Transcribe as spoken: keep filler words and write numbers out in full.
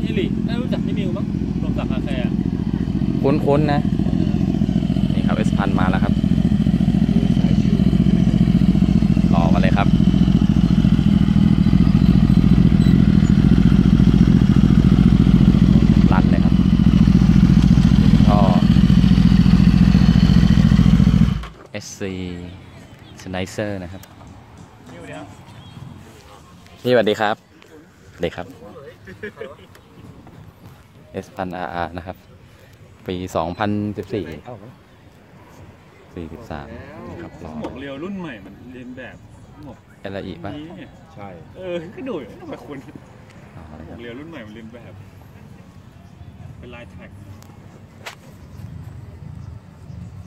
สิริไม่รู้จักพี่มิวมั้งลงจากคาแคร์คุ้นๆนะนี่ครับเอสพันมาแล้วครับรอมาเลยครับรันเลยครับก็ เอส ซี สไนเซอร์นะครับนี่สวัสดีครับสวัสดีครับ เอส พัน อาร์ อาร์ นะครับปีสองพันสิบสี่สี่สิบสามนะครับรอหมวกเรียวรุ่นใหม่มันเรียนแบบหมวกเอลอีป่ะใช่เออก็ดูทำไมคุณหมวกเรียวรุ่นใหม่มันเรียนแบบเป็นลายแท็ก